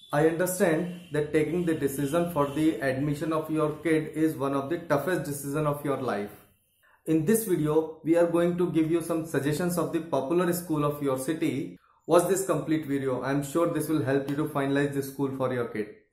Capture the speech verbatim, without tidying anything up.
I understand that taking the decision for the admission of your kid is one of the toughest decisions of your life. In this video, we are going to give you some suggestions of the popular school of your city. Watch this complete video. I am sure this will help you to finalize the school for your kid.